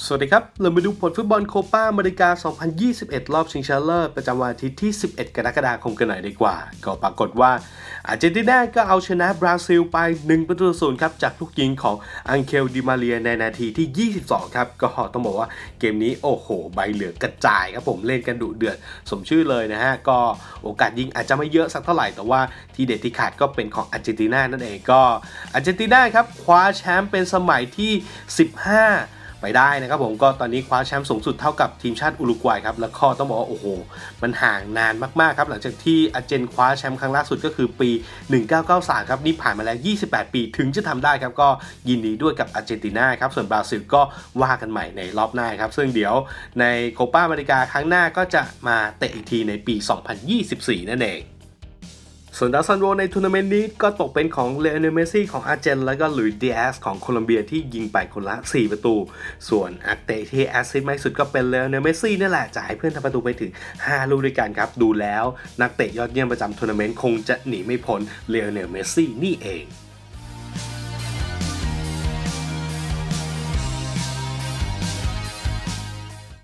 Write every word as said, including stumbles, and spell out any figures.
สวัสดีครับเรามาดูผลฟุตบอลโคปาอเมริกา สองพันยี่สิบเอ็ด รอบชิงชนะเลิศประจำวันอาทิตย์ที่ สิบเอ็ด กรกฎาคมกันหน่อยดีกว่าก็ปรากฏว่าอาร์เจนตินาก็เอาชนะบราซิลไปหนึ่งประตูต่อศูนย์ครับจากลูกยิงของอังเคลดิมาเรียในนาทีที่ ยี่สิบสอง ครับก็ต้องบอกว่าเกมนี้โอ้โหใบเหลืองกระจายครับผมเล่นกันดุเดือดสมชื่อเลยนะฮะก็โอกาสยิงอาจจะไม่เยอะสักเท่าไหร่แต่ว่าที่เด็ดที่ขาดก็เป็นของอาร์เจนตินานั่นเองก็อาร์เจนตินาครับคว้าแชมป์เป็นสมัยที่สิบห้าไปได้นะครับผมก็ตอนนี้คว้าแชมป์สูงสุดเท่ากับทีมชาติอุรุกวัยครับแล้วก็ต้องบอกว่าโอ้โหมันห่างนานมากๆครับหลังจากที่อาร์เจนคว้าแชมป์ครั้งล่าสุดก็คือปีหนึ่งพันเก้าร้อยเก้าสิบสามครับนี่ผ่านมาแล้วยี่สิบแปดปีถึงจะทำได้ครับก็ยินดีด้วยกับอาร์เจนตินาครับส่วนบราซิลก็ว่ากันใหม่ในรอบหน้าครับซึ่งเดี๋ยวในโคปาอเมริกาครั้งหน้าก็จะมาเตะอีกทีในปีสองพันยี่สิบสี่นั่นเองส่วนดาวซันโวในทัวร์นาเมนต์นี้ก็ตกเป็นของเลโอเนลเมสซี่ของอาร์เจนแล้วก็ลุยส์ดิอาสของโคลอมเบียที่ยิงไปคนละสี่ประตูส่วนนักเตะที่แอสซิสต์มากสุดก็เป็นเลโอเนลเมสซี่นี่แหละจ่ายให้เพื่อนทำประตูไปถึงห้าลูกด้วยกันครับดูแล้วนักเตะยอดเยี่ยมประจำทัวร์นาเมนต์คงจะหนีไม่พ้นเลโอเนลเมสซี่นี่เอง